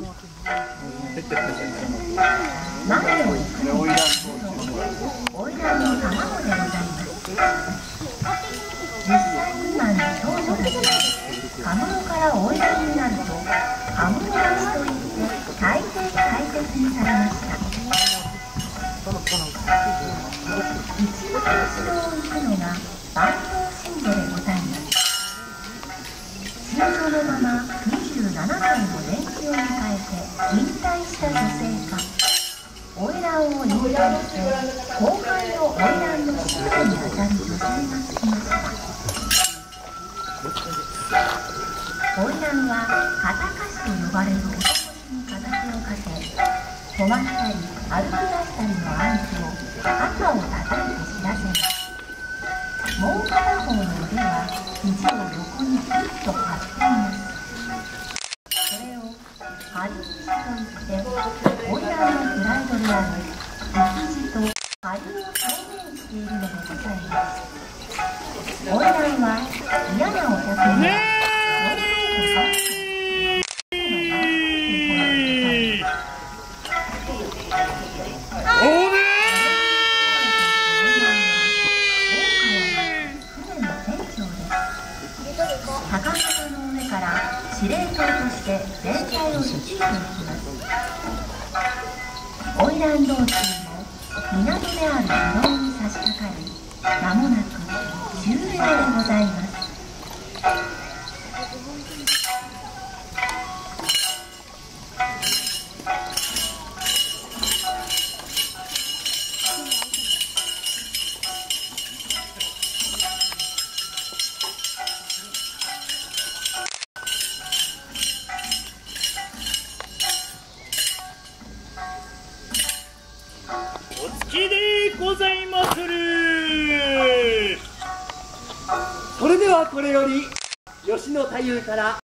前を行くのが花魁の卵でございます。10歳未満の少女たちがカムロからおいでになるとカムロ立ちといって大抵大切にされました。一番後ろを行くのが坂東信女でございます。信女のまま27歳の年季を迎えて引退した女性か、花魁を引退して後輩の花魁の子孫にあたる女性がつきました。花魁は片貸しと呼ばれる男に片手をかけ、止まったり歩き出したりの合図を肩を叩いて知らせます。もう片方の腕は肘を横にグッと張っています。それを張り肘といって、花魁のプライドである生き字と張りを表現しているのでございます。花魁は嫌なお客には高方の上から司令塔として全体を率いていきます。花魁道中も港である広尾に差し掛かり、間もなく終了でございます。 お着きでございまする。 それではこれより吉野太夫から